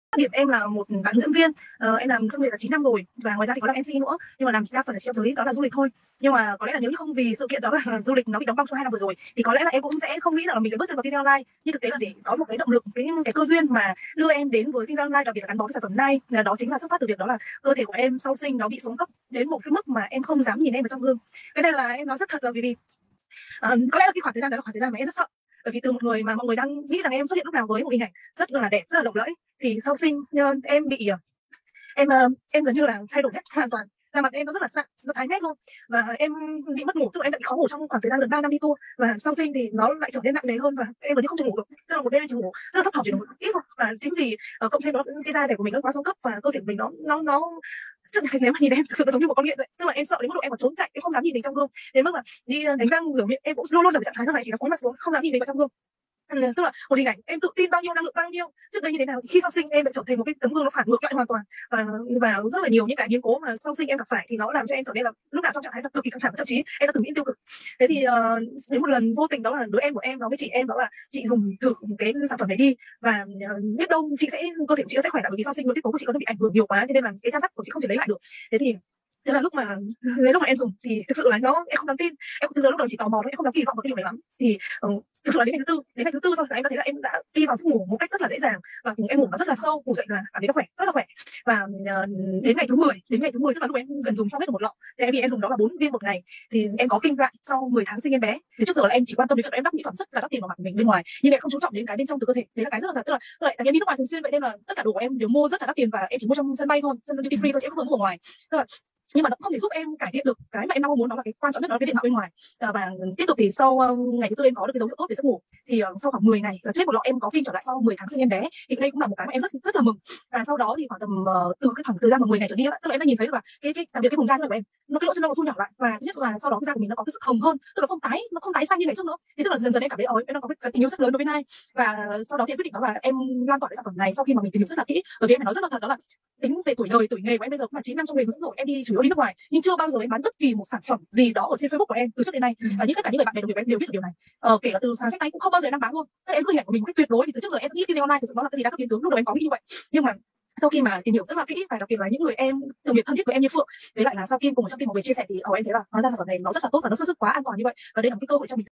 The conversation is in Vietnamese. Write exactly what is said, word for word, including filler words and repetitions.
Điểm em là một bạn hướng dẫn viên, ờ, em làm công việc là chín năm rồi và ngoài ra thì có làm em xê nữa, nhưng mà làm đa phần là trong giới đó là du lịch thôi. Nhưng mà có lẽ là nếu như không vì sự kiện đó là du lịch nó bị đóng băng trong hai năm vừa rồi thì có lẽ là em cũng sẽ không nghĩ rằng là mình lại bước chân vào kinh doanh online. Nhưng thực tế là để có một cái động lực, cái cái cơ duyên mà đưa em đến với kinh doanh online, đặc biệt là gắn bó với sản phẩm này, là đó chính là xuất phát từ việc đó là cơ thể của em sau sinh nó bị xuống cấp đến một cái mức mà em không dám nhìn em vào trong gương. Cái này là em nói rất thật là vì vì ờ, có lẽ là cái khoảng thời gian đó là khoảng thời gian mà em rất sợ, bởi vì từ một người mà mọi người đang nghĩ rằng em xuất hiện lúc nào với một hình ảnh rất là đẹp, rất là lộng lẫy, thì sau sinh ờ, em bị ờ, em ờ, em gần như là thay đổi hết hoàn toàn. Da mặt em nó rất là sạm, nó tái mét luôn, và em bị mất ngủ, tức là em đã bị khó ngủ trong khoảng thời gian gần ba năm đi tour, và sau sinh thì nó lại trở nên nặng nề hơn và em gần như không thể ngủ được, tức là một đêm em chỉ ngủ rất là thấp thỏm, chỉ ngủ ít thôi. Và chính vì uh, cộng thêm đó cái da dẻ của mình nó quá xuống cấp và cơ thể của mình nó nó nó rất là, nếu mà nhìn em thực sự nó giống như một con nghiện vậy, tức là em sợ đến mức độ em còn trốn chạy, em không dám nhìn mình trong gương, đến mức mà đi đánh răng rửa miệng em cũng luôn luôn ở trạng thái này, chỉ là cúi mặt xuống không dám nhìn mình vào trong gương. Ừ, tức là một hình ảnh em tự tin bao nhiêu, năng lượng bao nhiêu trước đây như thế nào, thì khi sau sinh em lại trở thành một cái tấm gương nó phản ngược lại hoàn toàn, và và rất là nhiều những cái biến cố mà sau sinh em gặp phải thì nó làm cho em trở nên là lúc nào trong trạng thái là cực kỳ căng thẳng, thậm chí em đã từng nghĩ tiêu cực. Thế thì uh, đến một lần vô tình đó là đứa em của em nói với chị em đó là chị dùng thử cái sản phẩm này đi, và uh, biết đâu chị sẽ cơ thể của chị nó sẽ khỏe lại, bởi vì sau sinh nội tiết tố của chị có bị ảnh hưởng nhiều quá, cho nên là cái nhan sắc của chị không thể lấy lại được. Thế thì thế là lúc mà đến lúc mà em dùng thì thực sự là nó em không dám tin, em từ giờ lúc đầu chỉ tò mò thôi, em không dám kỳ vọng vào cái điều này lắm. Thì uh, thực sự là đến ngày thứ tư đến ngày thứ tư thôi là em đã thấy là em đã đi vào giấc ngủ một cách rất là dễ dàng, và em ngủ nó rất là sâu, ngủ dậy là cảm thấy nó khỏe, rất là khỏe. Và uh, đến ngày thứ mười đến ngày thứ mười tức là lúc em gần dùng xong hết một lọ, thì em vì em dùng đó là bốn viên một ngày, thì em có kinh lại sau mười tháng sinh em bé. Thì trước giờ là em chỉ quan tâm đến việc em đắp mỹ phẩm rất là đắt tiền vào mặt của mình bên ngoài, nhưng em không chú trọng đến cái bên trong từ cơ thể. Đấy là cái rất là thật, tức là tại vì em đi nước ngoài thường xuyên vậy nên là tất cả đồ của em đều mua rất là đắt tiền, và em chỉ mua trong sân bay thôi, sân duty free thôi, chứ em không mua ở ngoài. Tức là nhưng mà nó không thể giúp em cải thiện được cái mà em mong muốn, đó là cái quan trọng nhất, đó là cái diện mạo bên ngoài. À, và tiếp tục thì sau uh, ngày thứ tư em có được cái dấu hiệu tốt về giấc ngủ, thì uh, sau khoảng mười ngày là chết một lọ em có phim trở lại sau mười tháng sinh em bé, thì đây cũng là một cái mà em rất rất là mừng. Và sau đó thì khoảng tầm uh, từ cái khoảng thời gian mà mười ngày trở đi, tức là em đã nhìn thấy được là cái cái đặc biệt cái vùng da của em, nó cái lỗ chân lông nó thu nhỏ lại, và thứ nhất là sau đó cái da của mình nó có cái sự hồng hơn, tức là không tái nó không tái xanh như ngày trước nữa. Thì tức là dần dần em cảm thấy ơi em đang có cái tình yêu rất lớn đối với Nai, và sau đó thì em quyết định đó là em lan tỏa cái sản phẩm này sau khi mà mình tìm hiểu rất là kỹ. Bởi vì em phải nói rất là thật, đó là tính về tuổi đời tuổi nghề của em bây giờ cũng là chín năm trong nghề hướng dẫn rồi, em đi chủ yếu đi nước ngoài nhưng chưa bao giờ em bán bất kỳ một sản phẩm gì đó ở trên Facebook của em từ trước đến nay. Và những tất cả những người bạn bè đồng nghiệp của em đều biết được điều này. Ờ, kể cả từ sàn sách tay cũng không bao giờ em đang bán luôn, tức là em giữ hình ảnh của mình một cách tuyệt đối, vì từ trước giờ em nghĩ kinh doanh online thực sự nó là cái gì đã cấp biến tướng, lúc đầu em có nghĩ như vậy. Nhưng mà sau khi mà tìm hiểu rất là kỹ, và đặc biệt là những người em đồng nghiệp thân thiết với em như Phượng, với lại là sau khi cùng một trong team một về chia sẻ, thì ở em thấy là hóa ra sản phẩm này nó rất là tốt và nó xuất sức quá an toàn như vậy, và đây là một cái cơ hội cho mình.